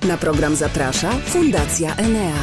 Na program zaprasza Fundacja Enea.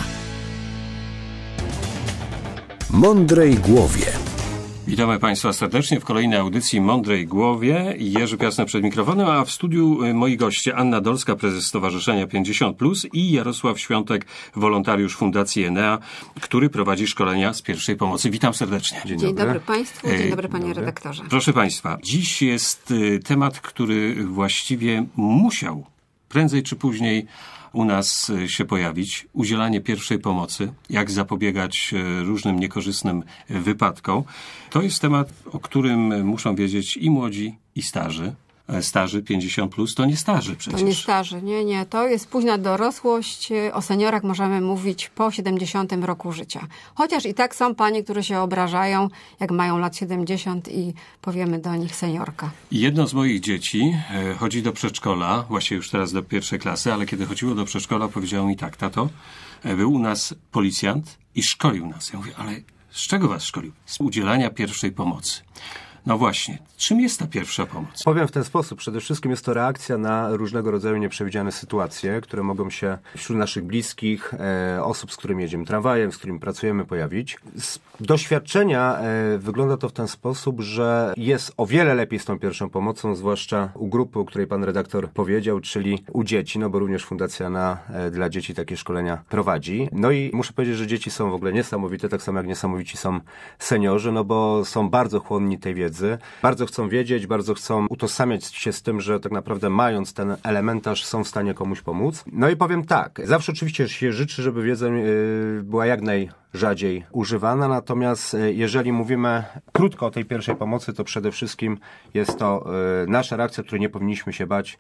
Mądrej Głowie. Witamy Państwa serdecznie w kolejnej audycji Mądrej Głowie. Jerzy Piasny przed mikrofonem, a w studiu moi goście Anna Dolska, prezes Stowarzyszenia 50+, i Jarosław Świątek, wolontariusz Fundacji Enea, który prowadzi szkolenia z pierwszej pomocy. Witam serdecznie. Dzień dobry Państwu, dzień dobry Panie redaktorze. Proszę Państwa, dziś jest temat, który właściwie musiał prędzej czy później u nas się pojawić. Udzielanie pierwszej pomocy, jak zapobiegać różnym niekorzystnym wypadkom. To jest temat, o którym muszą wiedzieć i młodzi, i starzy. Starzy 50+, to nie starzy przecież. To nie starzy, nie. To jest późna dorosłość. O seniorach możemy mówić po 70 roku życia. Chociaż i tak są panie, które się obrażają, jak mają lat 70 i powiemy do nich seniorka. Jedno z moich dzieci chodzi do przedszkola, właściwie już teraz do pierwszej klasy, ale kiedy chodziło do przedszkola, powiedziało mi tak: tato, był u nas policjant i szkolił nas. Ja mówię, ale z czego was szkolił? Z udzielania pierwszej pomocy. No właśnie, czym jest ta pierwsza pomoc? Powiem w ten sposób. Przede wszystkim jest to reakcja na różnego rodzaju nieprzewidziane sytuacje, które mogą się wśród naszych bliskich, osób, z którymi jedziemy tramwajem, z którymi pracujemy, pojawić. Z doświadczenia wygląda to w ten sposób, że jest o wiele lepiej z tą pierwszą pomocą, zwłaszcza u grupy, o której pan redaktor powiedział, czyli u dzieci, no bo również Fundacja dla dzieci takie szkolenia prowadzi. No i muszę powiedzieć, że dzieci są w ogóle niesamowite, tak samo jak niesamowici są seniorzy, no bo są bardzo chłonni tej wiedzy. Bardzo chcą wiedzieć, bardzo chcą utożsamiać się z tym, że tak naprawdę mając ten elementarz są w stanie komuś pomóc. No i powiem tak, zawsze oczywiście się życzy, żeby wiedza była jak najrzadziej używana, natomiast jeżeli mówimy krótko o tej pierwszej pomocy, to przede wszystkim jest to nasza reakcja, której nie powinniśmy się bać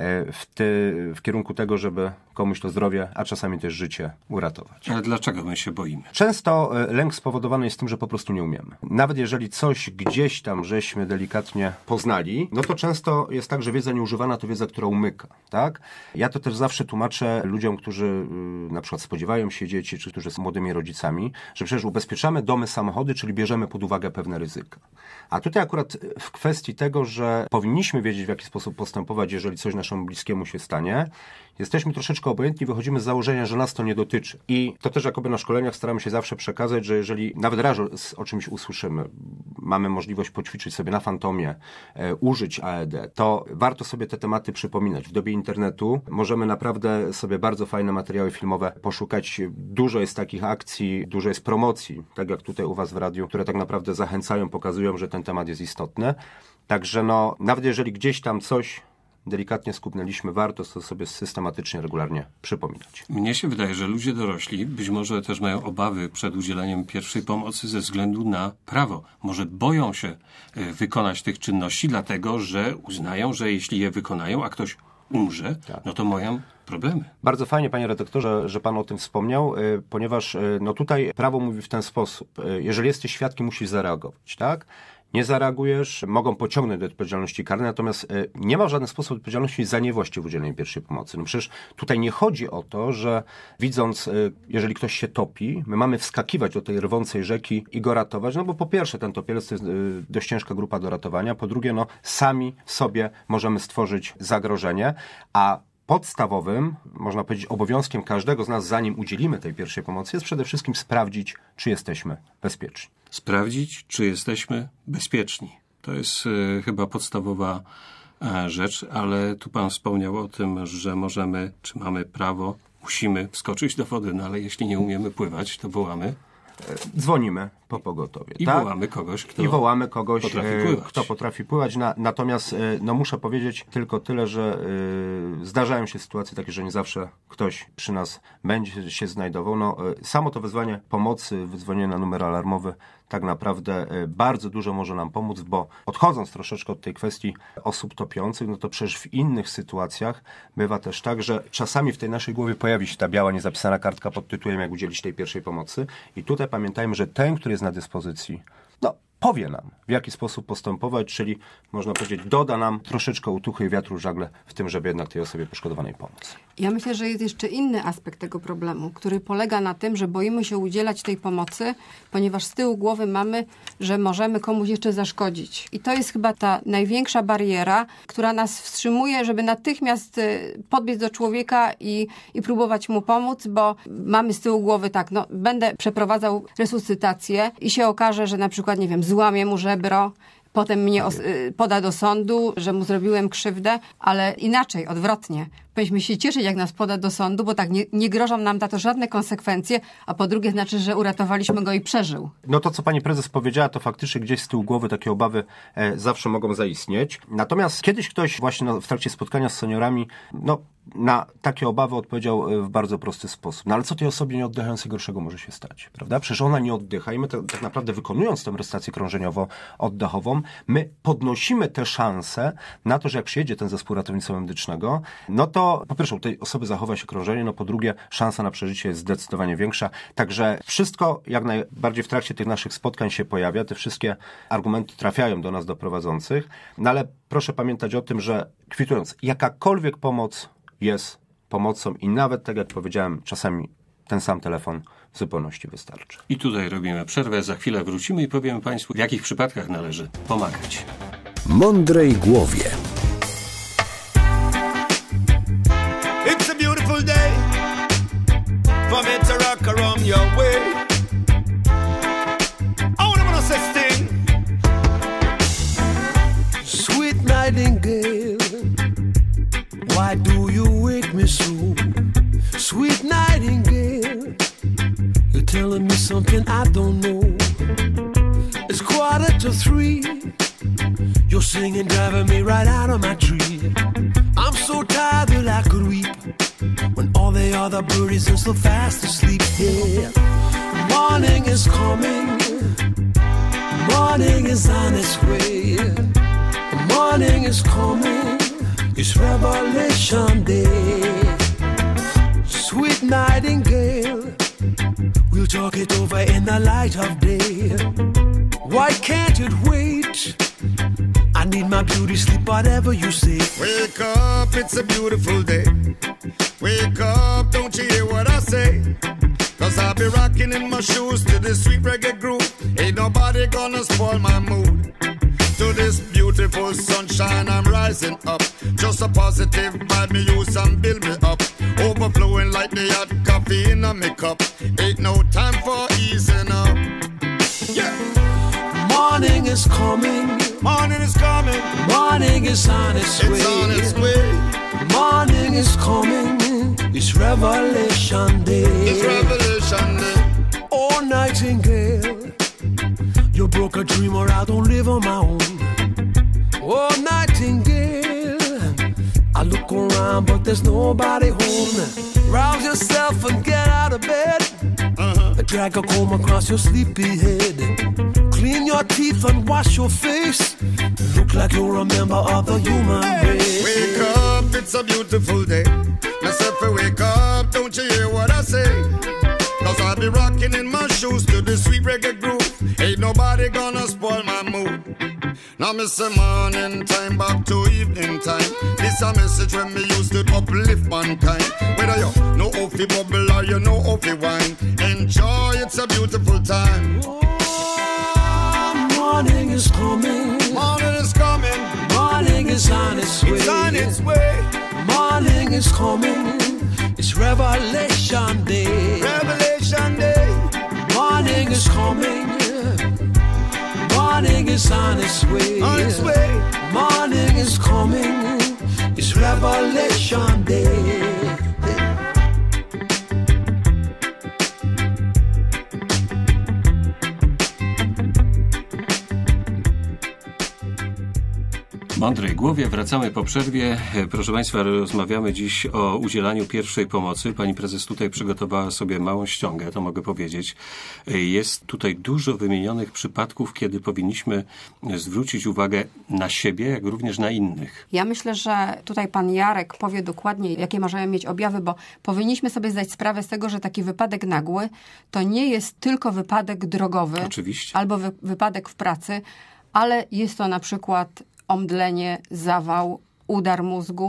w kierunku tego, żeby komuś to zdrowie, a czasami też życie uratować. Ale dlaczego my się boimy? Często lęk spowodowany jest tym, że po prostu nie umiemy. Nawet jeżeli coś gdzieś tam żeśmy delikatnie poznali, no to często jest tak, że wiedza nieużywana to wiedza, która umyka, tak? Ja to też zawsze tłumaczę ludziom, którzy na przykład spodziewają się dzieci, czy którzy są młodymi rodzicami, że przecież ubezpieczamy domy, samochody, czyli bierzemy pod uwagę pewne ryzyka. A tutaj akurat w kwestii tego, że powinniśmy wiedzieć, w jaki sposób postępować, jeżeli coś naszemu bliskiemu się stanie, jesteśmy troszeczkę obojętni, wychodzimy z założenia, że nas to nie dotyczy. I to też jakoby na szkoleniach staramy się zawsze przekazać, że jeżeli nawet raz o czymś usłyszymy, mamy możliwość poćwiczyć sobie na Fantomie, użyć AED, to warto sobie te tematy przypominać. W dobie internetu możemy naprawdę sobie bardzo fajne materiały filmowe poszukać. Dużo jest takich akcji, dużo jest promocji, tak jak tutaj u was w radiu, które tak naprawdę zachęcają, pokazują, że ten temat jest istotny. Także nawet jeżeli gdzieś tam coś delikatnie skupnęliśmy, warto to sobie systematycznie, regularnie przypominać. Mnie się wydaje, że ludzie dorośli być może też mają obawy przed udzieleniem pierwszej pomocy ze względu na prawo. Może boją się wykonać tych czynności, dlatego że uznają, że jeśli je wykonają, a ktoś umrze, no to mają problemy. Bardzo fajnie, panie redaktorze, że pan o tym wspomniał, ponieważ tutaj prawo mówi w ten sposób. Jeżeli jesteś świadkiem, musisz zareagować, tak? Nie zareagujesz, mogą pociągnąć do odpowiedzialności karnej, natomiast nie ma w żaden sposób odpowiedzialności za niewłaściwe udzielenie pierwszej pomocy. No przecież tutaj nie chodzi o to, że widząc, jeżeli ktoś się topi, my mamy wskakiwać do tej rwącej rzeki i go ratować, no bo po pierwsze ten topielec to jest dość ciężka grupa do ratowania, po drugie sami sobie możemy stworzyć zagrożenie, a podstawowym, można powiedzieć, obowiązkiem każdego z nas, zanim udzielimy tej pierwszej pomocy, jest przede wszystkim sprawdzić, czy jesteśmy bezpieczni. Sprawdzić, czy jesteśmy bezpieczni. To jest chyba podstawowa rzecz, ale tu pan wspomniał o tym, że możemy, czy mamy prawo, musimy wskoczyć do wody, no ale jeśli nie umiemy pływać, to wołamy. Dzwonimy po pogotowie. I wołamy kogoś, kto potrafi pływać. Natomiast muszę powiedzieć tylko tyle, że zdarzają się sytuacje takie, że nie zawsze ktoś przy nas będzie się znajdował. Samo to wezwanie pomocy, wydzwonienie na numer alarmowy tak naprawdę bardzo dużo może nam pomóc, bo odchodząc troszeczkę od tej kwestii osób topiących, no to przecież w innych sytuacjach bywa też tak, że czasami w tej naszej głowie pojawi się ta biała, niezapisana kartka pod tytułem, jak udzielić tej pierwszej pomocy. I tutaj pamiętajmy, że ten, który jest na dyspozycji, powie nam, w jaki sposób postępować, czyli można powiedzieć, doda nam troszeczkę otuchy i wiatru w żagle w tym, żeby jednak tej osobie poszkodowanej pomóc. Ja myślę, że jest jeszcze inny aspekt tego problemu, który polega na tym, że boimy się udzielać tej pomocy, ponieważ z tyłu głowy mamy, że możemy komuś jeszcze zaszkodzić. I to jest chyba ta największa bariera, która nas wstrzymuje, żeby natychmiast podbiec do człowieka i próbować mu pomóc, bo mamy z tyłu głowy tak, no będę przeprowadzał resuscytację i się okaże, że na przykład, nie wiem, złamię mu żebro, potem mnie poda do sądu, że mu zrobiłem krzywdę, ale inaczej, odwrotnie. Powinniśmy się cieszyć, jak nas poda do sądu, bo tak nie grożą nam za to żadne konsekwencje, a po drugie znaczy, że uratowaliśmy go i przeżył. No to, co pani prezes powiedziała, to faktycznie gdzieś z tyłu głowy takie obawy zawsze mogą zaistnieć. Natomiast kiedyś ktoś właśnie w trakcie spotkania z seniorami, na takie obawy odpowiedział w bardzo prosty sposób. No ale co tej osobie nieoddychającej gorszego może się stać, prawda? Przecież ona nie oddycha i my tak naprawdę wykonując tę restację krążeniowo-oddechową, my podnosimy te szanse na to, że jak przyjedzie ten zespół ratownictwa medycznego, no to po pierwsze u tej osoby zachowa się krążenie, no po drugie szansa na przeżycie jest zdecydowanie większa. Także wszystko jak najbardziej w trakcie tych naszych spotkań się pojawia, te wszystkie argumenty trafiają do nas, do prowadzących, no ale proszę pamiętać o tym, że kwitując, jakakolwiek pomoc jest pomocą i nawet, tak jak powiedziałem, czasami ten sam telefon w zupełności wystarczy. I tutaj robimy przerwę, za chwilę wrócimy i powiemy Państwu, w jakich przypadkach należy pomagać. Mądrej głowie. It's a beautiful day for me to rock around your way. I wanna say sting. Sweet nightingale, why do you wake me so? Sweet nightingale, you're telling me something I don't know. It's 2:45. You're singing, driving me right out of my tree. I'm so tired that I could weep when all the other birdies are so fast asleep. Yeah, morning is coming. Morning is on its way. Morning is coming. It's Revelation Day. Sweet nightingale, we'll talk it over in the light of day. Why can't it wait? I need my beauty sleep, whatever you say. Wake up, it's a beautiful day. Wake up, don't you hear what I say? 'Cause I'll be rocking in my shoes to this sweet reggae groove. Ain't nobody gonna spoil my mood. To this beautiful sunshine, I'm rising up. Just a positive vibe, me use and build me up. Overflowing like the hot coffee in a me cup. Ain't no time for easing up. Yeah. Morning is coming. Morning is coming. Morning is on its way. It's on its way. Morning is coming. It's Revelation Day. It's Revelation Day. Oh, nightingale, you broke a dream or I don't live on my own. Oh, nightingale, I look around but there's nobody home. Rouse yourself and get out of bed. Drag a comb across your sleepy head. Clean your teeth and wash your face. Look like you're a member of the human race. Wake up, it's a beautiful day. Myself, wake up, don't you hear what I say? 'Cause I'll be rocking in my shoes to the sweet reggae groove. Ain't nobody gonna spoil my mood. Now me say morning time back to evening time. This a message when me used to uplift mankind. Whether you know how fi bubble or you know how fi wine, enjoy, it's a beautiful time. Morning is coming. Morning is coming. Morning is on its way. It's on its way. Morning is coming. It's Revelation Day. Revelation Day. Morning is coming. Morning is on its way. On its way. Morning is coming. It's Revelation Day. Mądrej głowie, wracamy po przerwie. Proszę Państwa, rozmawiamy dziś o udzielaniu pierwszej pomocy. Pani prezes tutaj przygotowała sobie małą ściągę, to mogę powiedzieć. Jest tutaj dużo wymienionych przypadków, kiedy powinniśmy zwrócić uwagę na siebie, jak również na innych. Ja myślę, że tutaj pan Jarek powie dokładnie, jakie możemy mieć objawy, bo powinniśmy sobie zdać sprawę z tego, że taki wypadek nagły to nie jest tylko wypadek drogowy. Oczywiście. Albo wypadek w pracy, ale jest to na przykład omdlenie, zawał, udar mózgu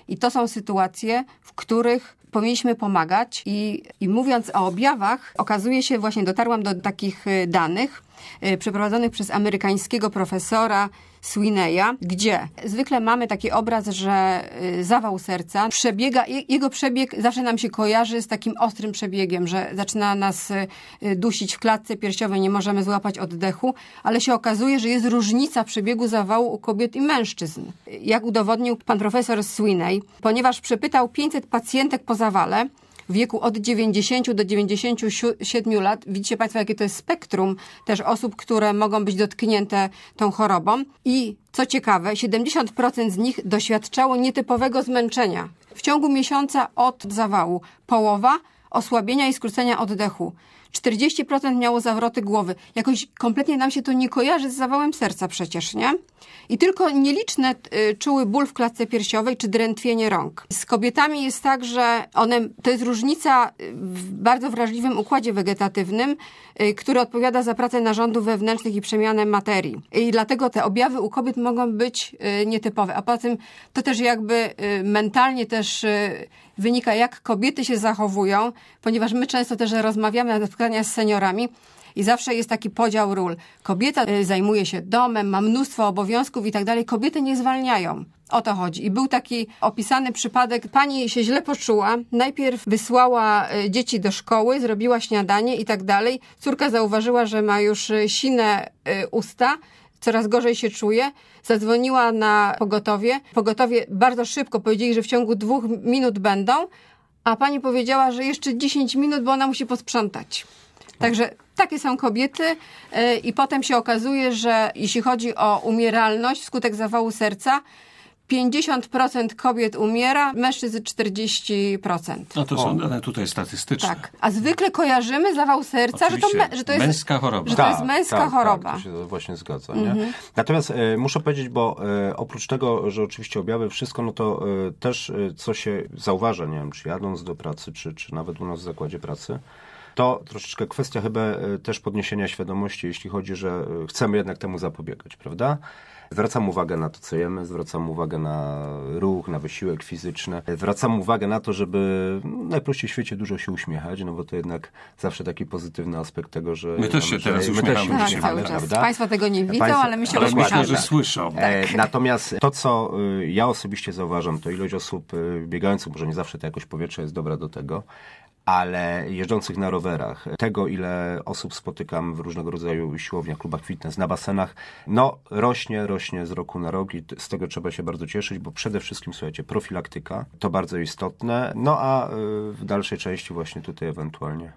I to są sytuacje, w których powinniśmy pomagać. I mówiąc o objawach, okazuje się, właśnie dotarłam do takich danych przeprowadzonych przez amerykańskiego profesora Sweeneya, gdzie zwykle mamy taki obraz, że zawał serca przebiega, jego przebieg zawsze nam się kojarzy z takim ostrym przebiegiem, że zaczyna nas dusić w klatce piersiowej, nie możemy złapać oddechu, ale się okazuje, że jest różnica przebiegu zawału u kobiet i mężczyzn. Jak udowodnił pan profesor Sweeney, ponieważ przepytał 500 pacjentek po zawale, w wieku od 90 do 97 lat. Widzicie Państwo, jakie to jest spektrum też osób, które mogą być dotknięte tą chorobą. I co ciekawe, 70% z nich doświadczało nietypowego zmęczenia. W ciągu miesiąca od zawału połowa osłabienia i skrócenia oddechu. 40% miało zawroty głowy. Jakoś kompletnie nam się to nie kojarzy z zawałem serca przecież, nie? I tylko nieliczne czuły ból w klatce piersiowej czy drętwienie rąk. Z kobietami jest tak, że to jest różnica w bardzo wrażliwym układzie wegetatywnym, który odpowiada za pracę narządów wewnętrznych i przemianę materii. I dlatego te objawy u kobiet mogą być nietypowe. A poza tym to też jakby mentalnie też wynika, jak kobiety się zachowują, ponieważ my często też rozmawiamy na spotkaniach z seniorami i zawsze jest taki podział ról. Kobieta zajmuje się domem, ma mnóstwo obowiązków i tak dalej. Kobiety nie zwalniają. O to chodzi. I był taki opisany przypadek. Pani się źle poczuła. Najpierw wysłała dzieci do szkoły, zrobiła śniadanie i tak dalej. Córka zauważyła, że ma już sine usta. Coraz gorzej się czuje. Zadzwoniła na pogotowie. Pogotowie bardzo szybko powiedzieli, że w ciągu 2 minut będą, a pani powiedziała, że jeszcze 10 minut, bo ona musi posprzątać. Także takie są kobiety i potem się okazuje, że jeśli chodzi o umieralność wskutek zawału serca, 50% kobiet umiera, mężczyzn 40%. No to są dane tutaj statystyczne. Tak. A zwykle kojarzymy zawał serca, że to jest męska choroba. Że to jest męska choroba. Tak, to się właśnie zgadza. Nie? Natomiast muszę powiedzieć, bo oprócz tego, że oczywiście objawy, wszystko, no to też co się zauważa, nie wiem, czy jadąc do pracy, czy nawet u nas w zakładzie pracy, to troszeczkę kwestia chyba też podniesienia świadomości, jeśli chodzi, że chcemy jednak temu zapobiegać, prawda? Zwracam uwagę na to, co jemy, zwracam uwagę na ruch, na wysiłek fizyczny. Zwracam uwagę na to, żeby najprościej w świecie dużo się uśmiechać, no bo to jednak zawsze taki pozytywny aspekt tego, że... My też się teraz uśmiechamy. Tak, cały czas. Państwo tego nie widzą, ale my się ale uśmiechamy. myślę, że słyszą. Tak. Natomiast to, co ja osobiście zauważam, to ilość osób biegających, może nie zawsze to jakość powietrza jest dobra do tego, ale jeżdżących na rowerach, tego ile osób spotykam w różnego rodzaju siłowniach, klubach fitness, na basenach, no rośnie z roku na rok i z tego trzeba się bardzo cieszyć, bo przede wszystkim, słuchajcie, profilaktyka, to bardzo istotne, no a w dalszej części właśnie tutaj ewentualnie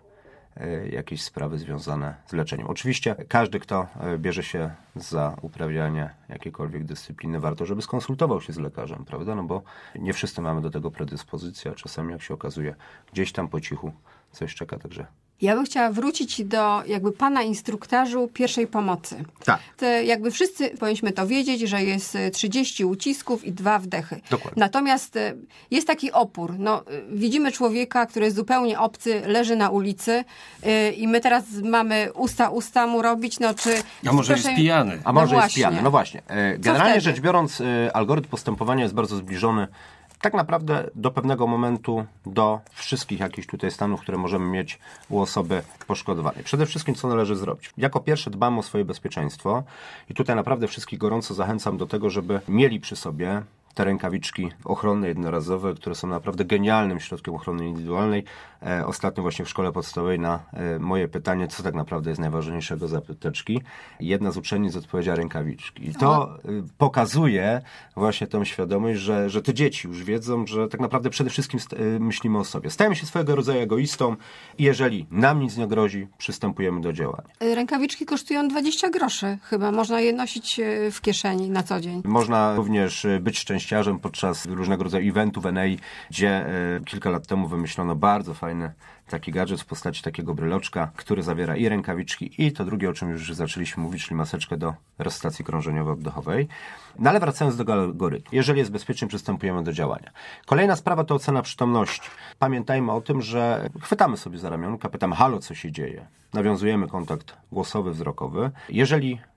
jakieś sprawy związane z leczeniem. Oczywiście każdy, kto bierze się za uprawianie jakiejkolwiek dyscypliny, warto, żeby skonsultował się z lekarzem, prawda? No bo nie wszyscy mamy do tego predyspozycję, a czasami, jak się okazuje, gdzieś tam po cichu coś czeka, także... Ja bym chciała wrócić do jakby pana instruktażu pierwszej pomocy. Tak. Jakby wszyscy powinniśmy to wiedzieć, że jest 30 ucisków i 2 wdechy. Dokładnie. Natomiast jest taki opór. No, widzimy człowieka, który jest zupełnie obcy, leży na ulicy i my teraz mamy usta mu robić, no czy... A może jest pijany. A może no jest pijany, no właśnie. Generalnie wtedy? rzecz biorąc, algorytm postępowania jest bardzo zbliżony tak naprawdę do pewnego momentu do wszystkich jakichś tutaj stanów, które możemy mieć u osoby poszkodowanej. Przede wszystkim co należy zrobić? Jako pierwsze dbamy o swoje bezpieczeństwo i tutaj naprawdę wszystkich gorąco zachęcam do tego, żeby mieli przy sobie te rękawiczki ochronne, jednorazowe, które są naprawdę genialnym środkiem ochrony indywidualnej. Ostatnio właśnie w szkole podstawowej na moje pytanie, co tak naprawdę jest najważniejszego z apteczki, jedna z uczennic odpowiedziała rękawiczki. I to pokazuje właśnie tą świadomość, że te dzieci już wiedzą, że tak naprawdę przede wszystkim myślimy o sobie. Stajemy się swojego rodzaju egoistą i jeżeli nam nic nie grozi, przystępujemy do działania. Rękawiczki kosztują 20 groszy chyba. Można je nosić w kieszeni na co dzień. Można również być szczęściarzem podczas różnego rodzaju eventów Enei, gdzie kilka lat temu wymyślono bardzo fajny taki gadżet w postaci takiego bryloczka, który zawiera i rękawiczki, i to drugie, o czym już zaczęliśmy mówić, czyli maseczkę do resuscytacji krążeniowo-oddechowej. No ale wracając do algorytmu. Jeżeli jest bezpiecznie, przystępujemy do działania. Kolejna sprawa to ocena przytomności. Pamiętajmy o tym, że chwytamy sobie za ramionka, pytamy, halo, co się dzieje? Nawiązujemy kontakt głosowy, wzrokowy. Jeżeli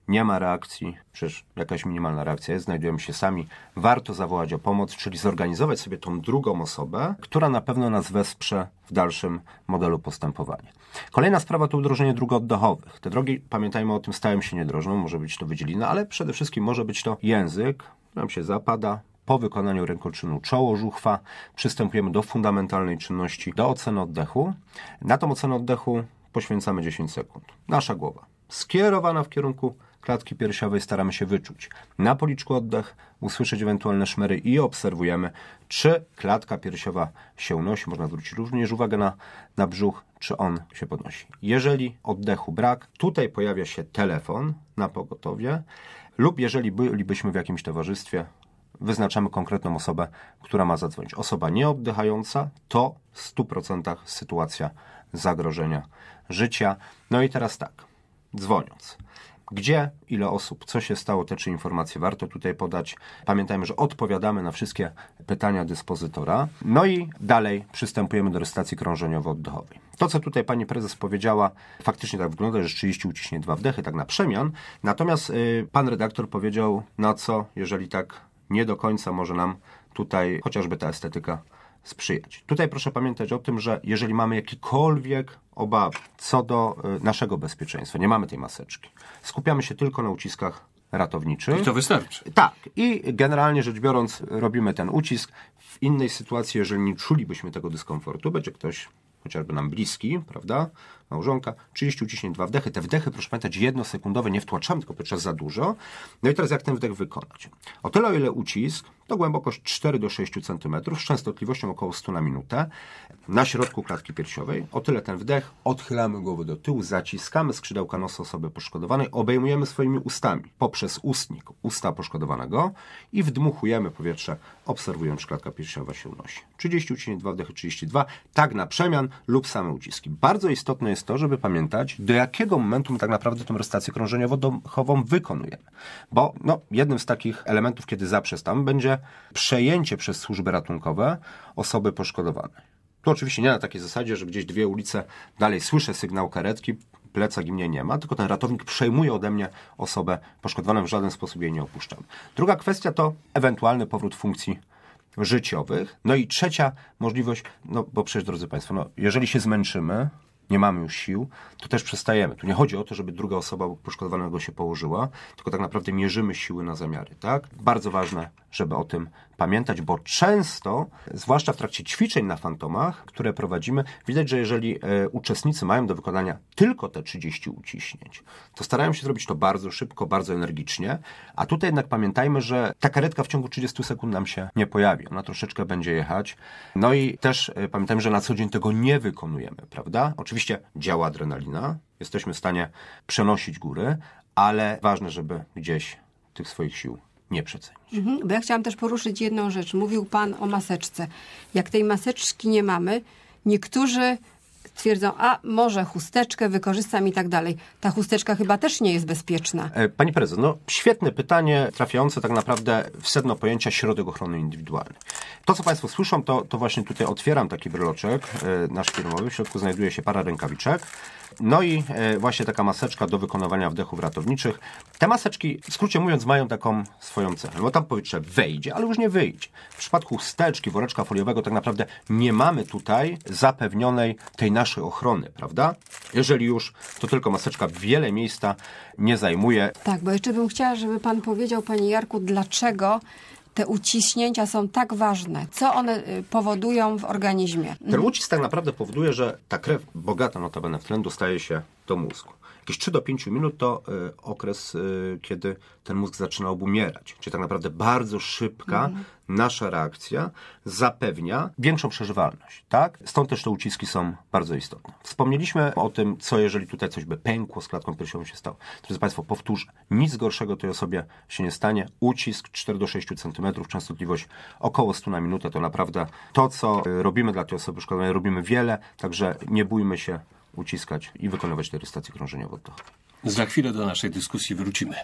nie ma reakcji, przecież jakaś minimalna reakcja jest, znajdujemy się sami, warto zawołać o pomoc, czyli zorganizować sobie tą drugą osobę, która na pewno nas wesprze w dalszym modelu postępowania. Kolejna sprawa to udrożnienie dróg oddechowych. Te drogi, pamiętajmy o tym, stają się niedrożną, może być to wydzielina, ale przede wszystkim może być to język, nam się zapada. Po wykonaniu rękoczynu czoło, żuchwa przystępujemy do fundamentalnej czynności, do oceny oddechu. Na tą ocenę oddechu poświęcamy 10 sekund. Nasza głowa skierowana w kierunku klatki piersiowej, staramy się wyczuć na policzku oddech, usłyszeć ewentualne szmery i obserwujemy, czy klatka piersiowa się unosi. Można zwrócić również uwagę na brzuch, czy on się podnosi. Jeżeli oddechu brak, tutaj pojawia się telefon na pogotowie lub jeżeli bylibyśmy w jakimś towarzystwie, wyznaczamy konkretną osobę, która ma zadzwonić. Osoba nieoddychająca to w 100% sytuacja zagrożenia życia. No i teraz tak, dzwoniąc. Gdzie, ile osób, co się stało, te 3 informacje warto tutaj podać. Pamiętajmy, że odpowiadamy na wszystkie pytania dyspozytora. No i dalej przystępujemy do resuscytacji krążeniowo-oddechowej. To, co tutaj pani prezes powiedziała, faktycznie tak wygląda, że rzeczywiście uciśnie 2 wdechy, tak na przemian. Natomiast pan redaktor powiedział, na co, jeżeli tak nie do końca może nam tutaj chociażby ta estetyka sprzyjać. Tutaj proszę pamiętać o tym, że jeżeli mamy jakiekolwiek obawy co do naszego bezpieczeństwa, nie mamy tej maseczki, skupiamy się tylko na uciskach ratowniczych. I to wystarczy. Tak. I generalnie rzecz biorąc robimy ten ucisk. W innej sytuacji, jeżeli nie czulibyśmy tego dyskomfortu, będzie ktoś chociażby nam bliski, prawda, małżonka, 30 uciśnięć, 2 wdechy. Te wdechy, proszę pamiętać, jednosekundowe, nie wtłaczamy, tylko podczas za dużo. No i teraz jak ten wdech wykonać? O tyle, o ile ucisk, to głębokość 4 do 6 cm, z częstotliwością około 100 na minutę, na środku klatki piersiowej. O tyle ten wdech, odchylamy głowę do tyłu, zaciskamy skrzydełka nosa osoby poszkodowanej, obejmujemy swoimi ustami poprzez ustnik usta poszkodowanego i wdmuchujemy powietrze, obserwując, czy klatka piersiowa się unosi. 30 uciśnięć, 2 wdechy, 32, tak na przemian lub same uciski. Bardzo istotne jest to, żeby pamiętać, do jakiego momentu my tak naprawdę tę resuscytację krążeniowo-oddechową wykonujemy. Bo jednym z takich elementów, kiedy zaprzestamy, będzie przejęcie przez służby ratunkowe osoby poszkodowanej. Tu oczywiście nie na takiej zasadzie, że gdzieś 2 ulice dalej słyszę sygnał karetki, plecak i mnie nie ma, tylko ten ratownik przejmuje ode mnie osobę poszkodowaną, w żaden sposób jej nie opuszczam. Druga kwestia to ewentualny powrót funkcji życiowych. No i trzecia możliwość, bo przecież, drodzy Państwo, jeżeli się zmęczymy, nie mamy już sił, to też przestajemy. Tu nie chodzi o to, żeby druga osoba poszkodowanego się położyła, tylko tak naprawdę mierzymy siły na zamiary, tak? Bardzo ważne, żeby o tym pamiętać, bo często, zwłaszcza w trakcie ćwiczeń na fantomach, które prowadzimy, widać, że jeżeli uczestnicy mają do wykonania tylko te 30 uciśnięć, to starają się zrobić to bardzo szybko, bardzo energicznie, a tutaj jednak pamiętajmy, że ta karetka w ciągu 30 sekund nam się nie pojawi. Ona troszeczkę będzie jechać. No i też pamiętajmy, że na co dzień tego nie wykonujemy, prawda? Oczywiście działa adrenalina, jesteśmy w stanie przenosić góry, ale ważne, żeby gdzieś tych swoich sił nie przecenić. Bo ja chciałam też poruszyć jedną rzecz. Mówił Pan o maseczce. Jak tej maseczki nie mamy, niektórzy twierdzą, może chusteczkę wykorzystam i tak dalej. Ta chusteczka chyba też nie jest bezpieczna. Pani prezes, świetne pytanie, trafiające tak naprawdę w sedno pojęcia środek ochrony indywidualnej. To, co Państwo słyszą, to właśnie tutaj otwieram taki bryloczek nasz firmowy. W środku znajduje się para rękawiczek. No i właśnie taka maseczka do wykonywania wdechów ratowniczych. Te maseczki, w skrócie mówiąc, mają taką swoją cechę, bo tam powietrze wejdzie, ale już nie wyjdzie. W przypadku chusteczki, woreczka foliowego tak naprawdę nie mamy tutaj zapewnionej tej naszej ochrony, prawda? Jeżeli już, to tylko maseczka wiele miejsca nie zajmuje. Tak, bo jeszcze bym chciała, żeby Pan powiedział, Panie Jarku, dlaczego te uciśnięcia są tak ważne? Co one powodują w organizmie? Ten ucisk tak naprawdę powoduje, że ta krew, bogata notabene w tlen, dostaje się do mózgu. Jakieś 3 do 5 minut to okres, kiedy ten mózg zaczyna obumierać. Czyli tak naprawdę bardzo szybka nasza reakcja zapewnia większą przeżywalność. Tak? Stąd też te uciski są bardzo istotne. Wspomnieliśmy o tym, co jeżeli tutaj coś by pękło z klatką piersiową się stało. Drodzy Państwo, powtórzę, nic gorszego tej osobie się nie stanie. Ucisk 4 do 6 cm, częstotliwość około 100 na minutę, to naprawdę to, co robimy dla tej osoby poszkodowanej, robimy wiele, także nie bójmy się uciskać i wykonywać tej resuscytacji krążeniowo-oddechowej. Za chwilę do naszej dyskusji wrócimy.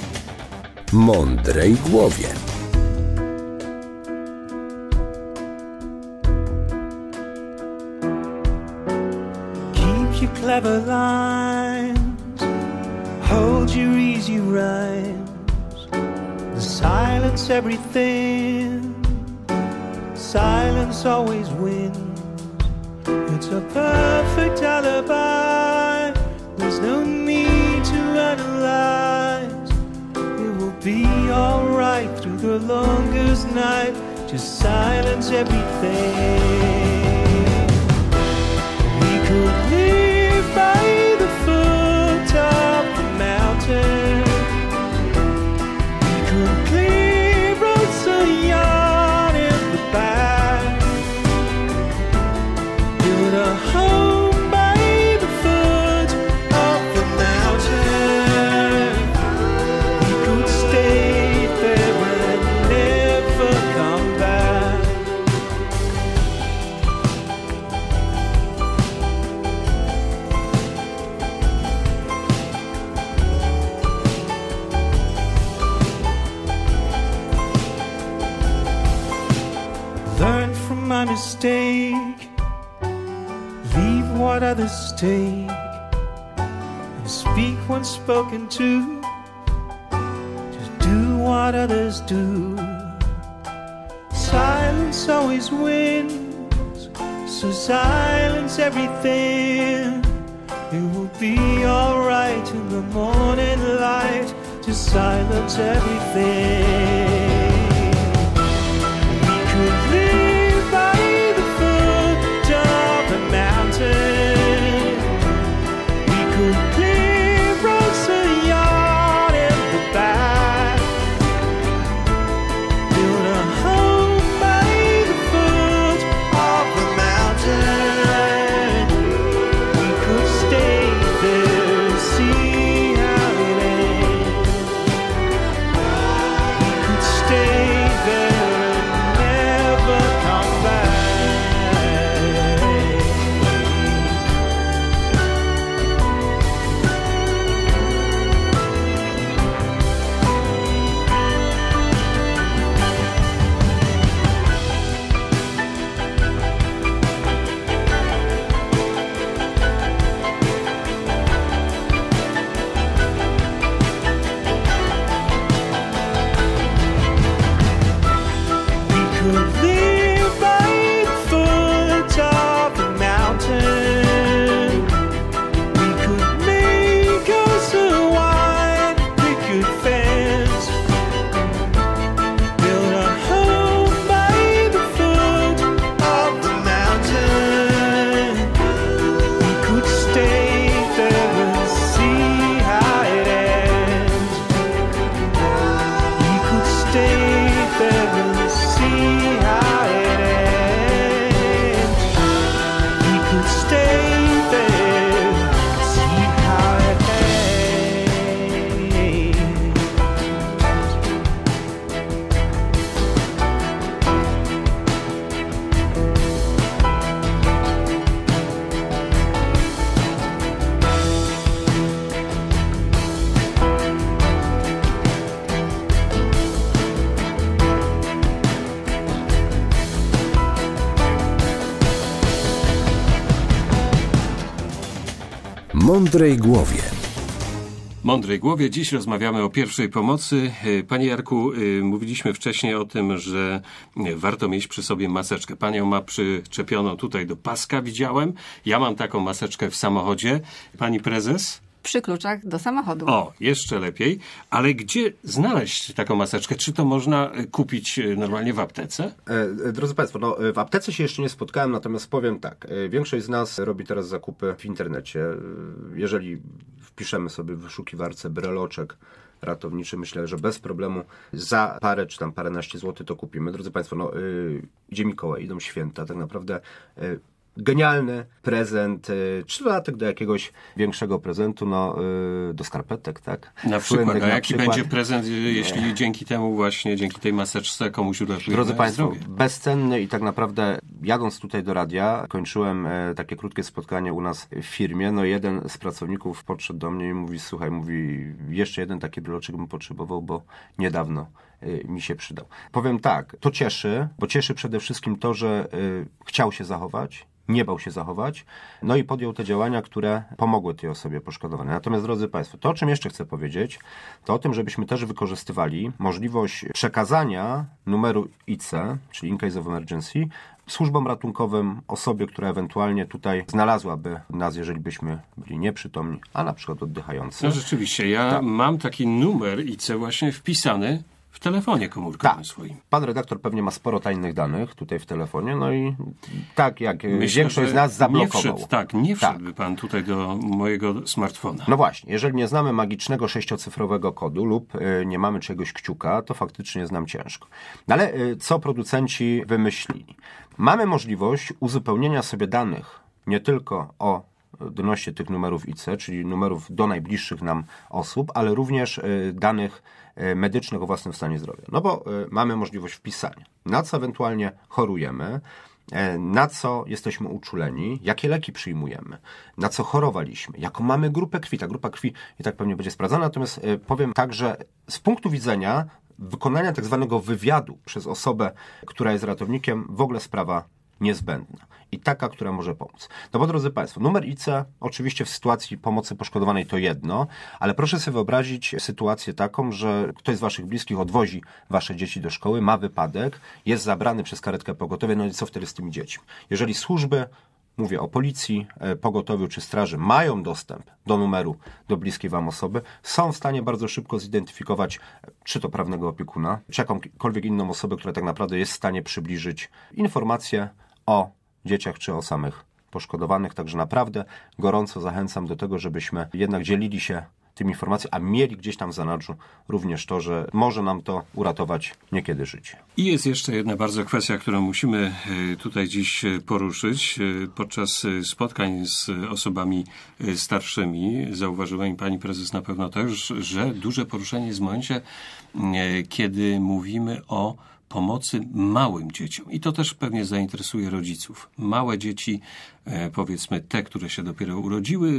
Mądrej głowie. Keep your clever lines hold your easy rhymes, and silence everything. Silence always wins. It's a perfect alibi. There's no need to analyze. It will be alright through the longest night. Just silence everything. We could live by the foot of the mountain. We could clear out some yard in the back. Build a home by the foot of the mountain. We could stay there and never come back. Learn from my mistake. Leave what others take. And speak when spoken to. Just do what others do. Silence always wins. So silence everything. It will be alright in the morning light. Just silence everything. We could live by the foot of the mountain. We could clear us a yard in the back. Build a home by the foot of the mountain. We could stay there, see how it ends. We could stay there and never come back. We could live by the foot of the mountain. We could make us a wide picket fence. Build a home by the foot of the mountain. We could stay there and see how it ends. We could stay there and see how it ends. We could stay there and see how it ends. Mądrej głowie. Mądrej głowie. Dziś rozmawiamy o pierwszej pomocy. Panie Jarku, mówiliśmy wcześniej o tym, że warto mieć przy sobie maseczkę. Pan ją ma przyczepioną tutaj do paska, widziałem. Ja mam taką maseczkę w samochodzie. Pani prezes? Przy kluczach do samochodu. O, jeszcze lepiej. Ale gdzie znaleźć taką maseczkę? Czy to można kupić normalnie w aptece? Drodzy Państwo, no, w aptece się jeszcze nie spotkałem, natomiast powiem tak. Większość z nas robi teraz zakupy w internecie. Jeżeli wpiszemy sobie w wyszukiwarce breloczek ratowniczy, myślę, że bez problemu za parę czy tam paręnaście złotych to kupimy. Drodzy Państwo, no, idzie Mikołaj, idą święta. Tak naprawdę genialny prezent, 3 latek do jakiegoś większego prezentu, no, do skarpetek, tak? Na przykład, a jaki będzie prezent, jeśli dzięki temu właśnie, dzięki tej maseczce komuś uratujemy Drodzy Państwo, zdrowie? bezcenny i tak naprawdę jadąc tutaj do radia, kończyłem takie krótkie spotkanie u nas w firmie, no jeden z pracowników podszedł do mnie i mówi, słuchaj, mówi, jeszcze jeden taki breloczek bym potrzebował, bo niedawno mi się przydał. Powiem tak, to cieszy, bo cieszy przede wszystkim to, że chciał się zachować nie bał się zachować, no i podjął te działania, które pomogły tej osobie poszkodowanej. Natomiast, drodzy Państwo, to o czym jeszcze chcę powiedzieć, to o tym, żebyśmy też wykorzystywali możliwość przekazania numeru IC, czyli In Case of Emergency, służbom ratunkowym, osobie, która ewentualnie tutaj znalazłaby nas, jeżeli byśmy byli nieprzytomni, a na przykład oddychający. No rzeczywiście, ja mam taki numer IC właśnie wpisany w telefonie komórkowym swoim. Pan redaktor pewnie ma sporo tajnych danych tutaj w telefonie, no i tak jak większość z nas zablokował. Nie wszedłby pan tutaj do mojego smartfona. No właśnie, jeżeli nie znamy magicznego 6-cyfrowego kodu lub nie mamy czegoś kciuka, to faktycznie jest nam ciężko. No ale co producenci wymyślili? Mamy możliwość uzupełnienia sobie danych nie tylko odnośnie tych numerów IC, czyli numerów do najbliższych nam osób, ale również danych medycznych o własnym stanie zdrowia. No bo mamy możliwość wpisania, na co ewentualnie chorujemy, na co jesteśmy uczuleni, jakie leki przyjmujemy, na co chorowaliśmy, jaką mamy grupę krwi. Ta grupa krwi i tak pewnie będzie sprawdzana, natomiast powiem tak, że z punktu widzenia wykonania tak zwanego wywiadu przez osobę, która jest ratownikiem, w ogóle sprawa niezbędna i taka, która może pomóc. No bo drodzy Państwo, numer IC oczywiście w sytuacji pomocy poszkodowanej to jedno, ale proszę sobie wyobrazić sytuację taką, że ktoś z Waszych bliskich odwozi Wasze dzieci do szkoły, ma wypadek, jest zabrany przez karetkę pogotowia, no i co wtedy z tymi dziećmi? Jeżeli służby, mówię o policji, pogotowiu czy straży, mają dostęp do numeru do bliskiej Wam osoby, są w stanie bardzo szybko zidentyfikować czy to prawnego opiekuna, czy jakąkolwiek inną osobę, która tak naprawdę jest w stanie przybliżyć informacje o dzieciach czy o samych poszkodowanych. Także naprawdę gorąco zachęcam do tego, żebyśmy jednak dzielili się tym informacjami, a mieli gdzieś tam w zanadrzu również to, że może nam to uratować niekiedy życie. I jest jeszcze jedna bardzo kwestia, którą musimy tutaj dziś poruszyć. Podczas spotkań z osobami starszymi zauważyła mi pani prezes na pewno też, że duże poruszenie jest w momencie, kiedy mówimy o pomocy małym dzieciom. I to też pewnie zainteresuje rodziców. Małe dzieci, powiedzmy te, które się dopiero urodziły,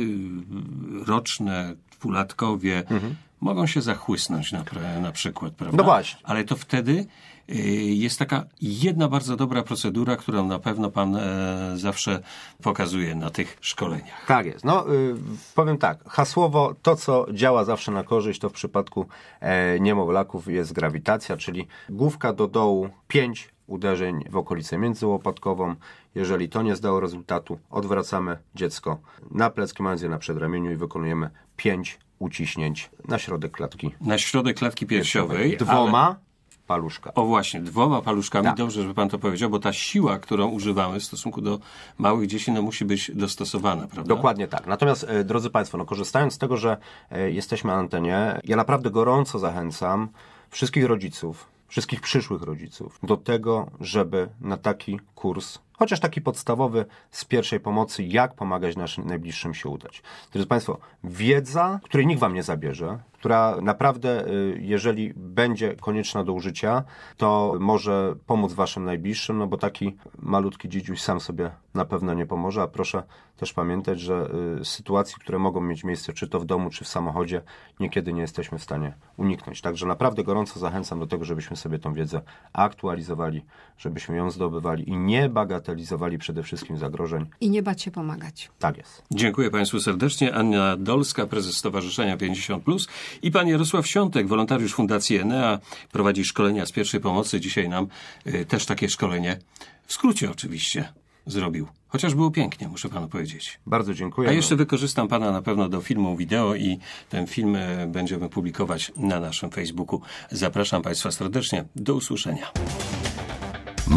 roczne, dwulatkowie, mogą się zachłysnąć na przykład, prawda? No właśnie. Ale to wtedy jest taka jedna bardzo dobra procedura, którą na pewno pan zawsze pokazuje na tych szkoleniach. Tak jest. No, powiem tak, hasłowo to, co działa zawsze na korzyść, to w przypadku niemowlaków jest grawitacja, czyli główka do dołu, 5 uderzeń w okolicę międzyłopatkową. Jeżeli to nie zdało rezultatu, odwracamy dziecko na plecki, mając je na przedramieniu i wykonujemy 5 uciśnięć na środek klatki. Na środek klatki piersiowej. 2 paluszkami. O właśnie, 2 paluszkami. Tak. Dobrze, że pan to powiedział, bo ta siła, którą używamy w stosunku do małych dzieci, no musi być dostosowana, prawda? Dokładnie tak. Natomiast, drodzy Państwo, no korzystając z tego, że jesteśmy na antenie, ja naprawdę gorąco zachęcam wszystkich rodziców, wszystkich przyszłych rodziców do tego, żeby na taki kurs, chociaż taki podstawowy z pierwszej pomocy, jak pomagać naszym najbliższym, się udać. Drodzy Państwo, wiedza, której nikt Wam nie zabierze, która naprawdę, jeżeli będzie konieczna do użycia, to może pomóc Waszym najbliższym, no bo taki malutki dzidziuś sam sobie na pewno nie pomoże, a proszę też pamiętać, że sytuacji, które mogą mieć miejsce, czy to w domu, czy w samochodzie, niekiedy nie jesteśmy w stanie uniknąć. Także naprawdę gorąco zachęcam do tego, żebyśmy sobie tą wiedzę aktualizowali, żebyśmy ją zdobywali i nie bagatelizowali przede wszystkim zagrożeń. I nie bać się pomagać. Tak jest. Dziękuję Państwu serdecznie. Anna Dolska, prezes Stowarzyszenia 50+, i pan Jarosław Świątek, wolontariusz Fundacji Enea, prowadzi szkolenia z pierwszej pomocy. Dzisiaj nam też takie szkolenie, w skrócie oczywiście, zrobił. Chociaż było pięknie, muszę panu powiedzieć. Bardzo dziękuję. A jeszcze wykorzystam pana na pewno do filmu, wideo i ten film będziemy publikować na naszym Facebooku. Zapraszam Państwa serdecznie. Do usłyszenia.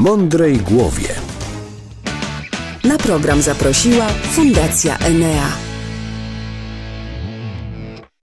Mądrej Głowie. Na program zaprosiła Fundacja Enea.